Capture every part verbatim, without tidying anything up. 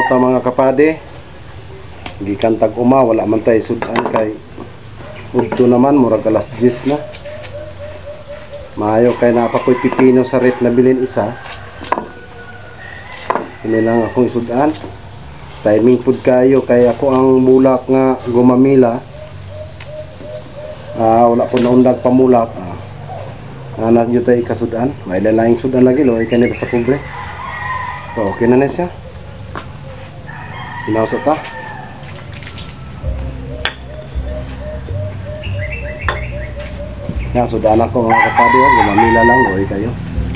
ta mga kapade. Gikan tag uma wala man tay sudan kay udto naman murag alas diyes na. Maayo kay napakoy pipino sa rep na bilin isa. Ini lang akong sudan. Timing pud kayo kay ako ang bulak nga gumamila. Ah, wala po naundag pamulak. Ah. Anak nyo tayo ikasudan. May lalaing sudan lagi lo. Ikan basta pobre. So, okay na na siya. Pinawsa ta. Yan, sudan ako mga kapadi. Gumamila lang. Loy kayo.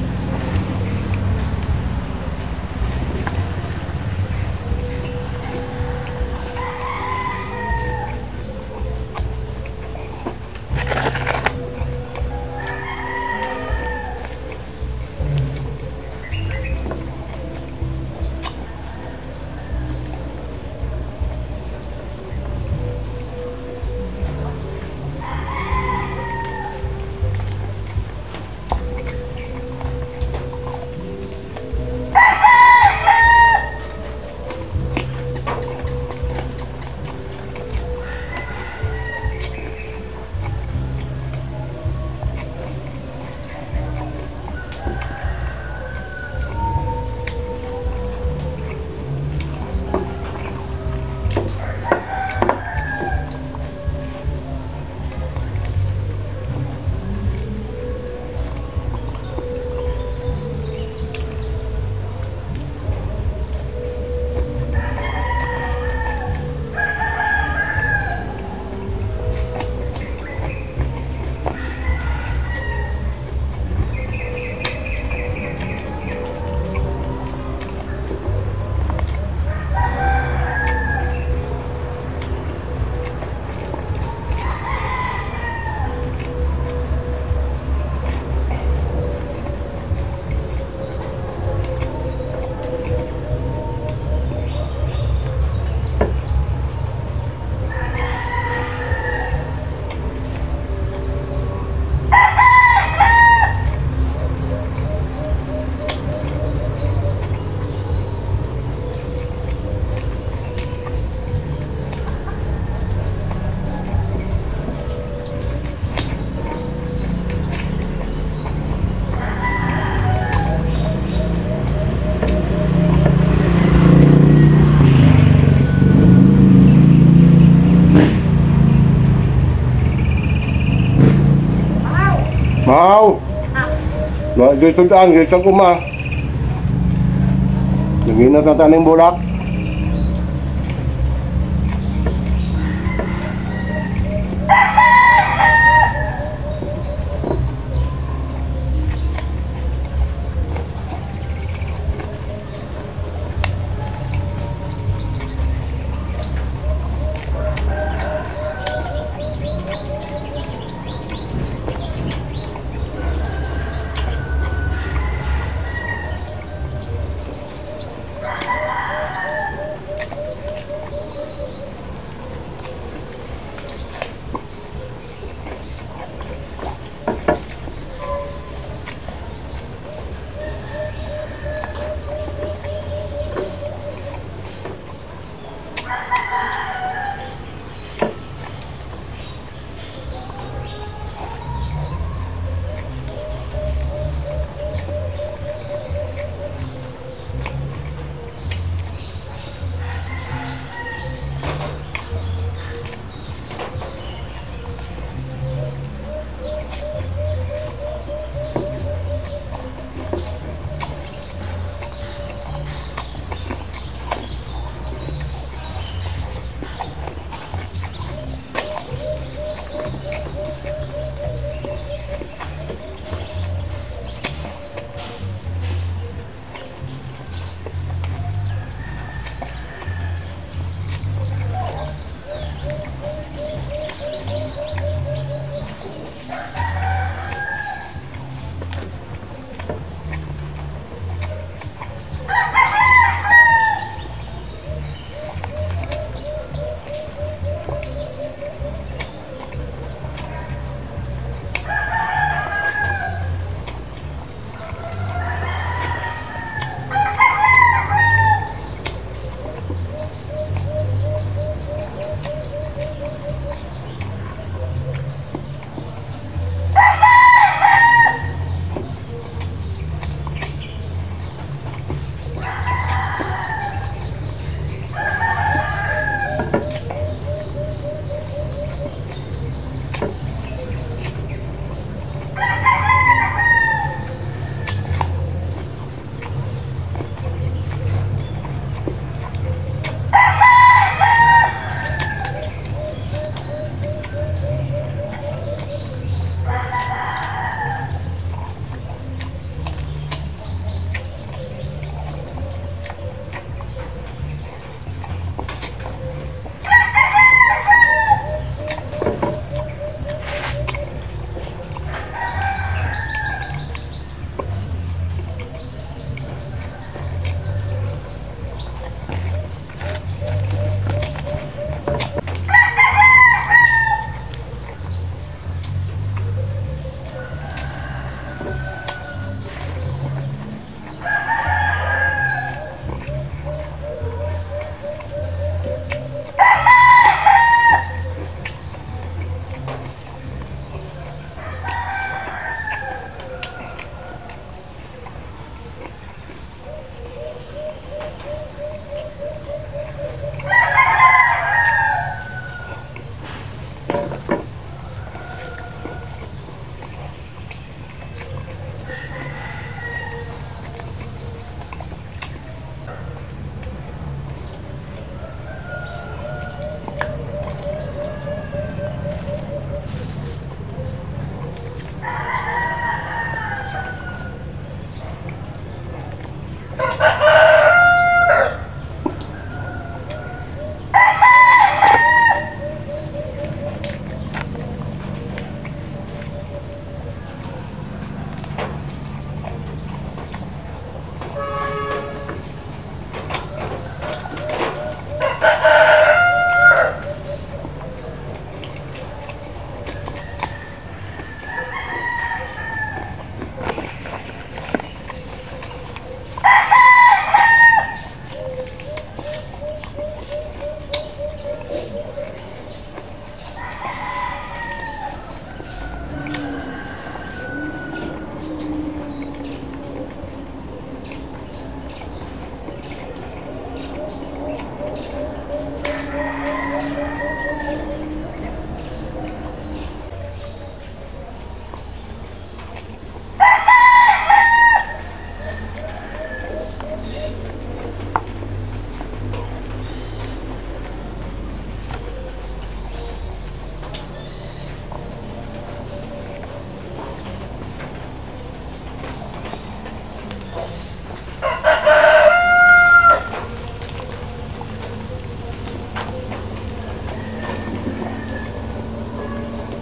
Mau. Nah, di sudan, di sa kuma. Nagina sa taning bulak.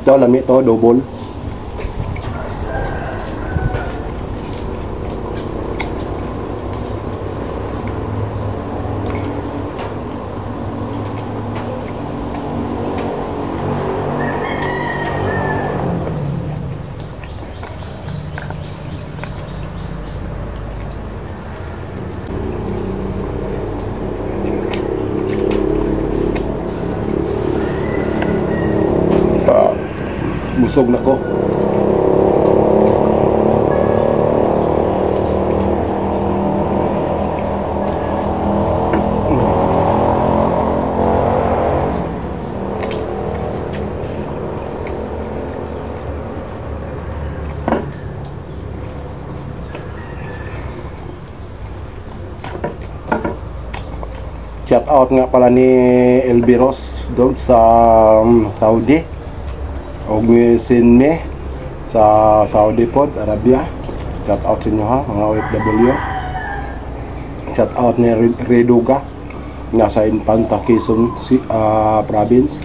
Ito, lami to, double. Busog na ko. Shout out nga pala ni Elviros doon sa um, Saudi. Og mi sinme sa Saudi pod, Arabia. Shout out sa inyo ha, mga O F W. Shout out ni Reduga nasa Infanta, Quezon si, uh, province.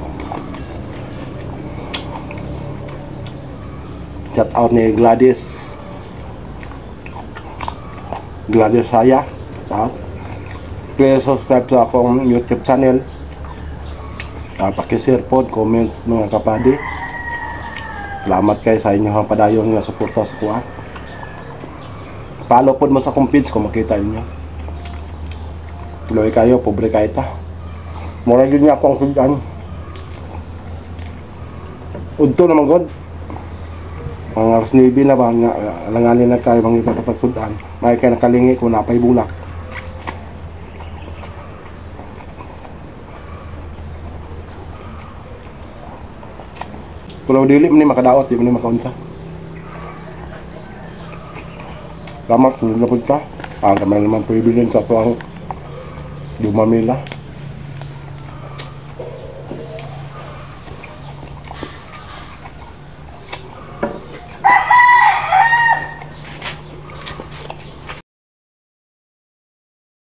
Shout out ni Gladys Gladys saya. Ha? Please subscribe sa akong YouTube channel. Uh, pakishare pod, comment mga kapadi. Salamat kayo sa inyo ang padayon nga suporta sa kuha. Follow pod mo sa akong page kung makita niyo. Loy kayo, pobre kayo ta. Mura yun nga akong sudan. Udto naman god. Mga alas nibi na ba nga langanin na kayo mga kapatag sudan. May kayo nakalingi kung napay bulak. Kalau dili man ni makadaot, di man ni makaunsa. Salamat, nilapod ka. Ah, kamay naman pribilin sa tuwang Dumamila.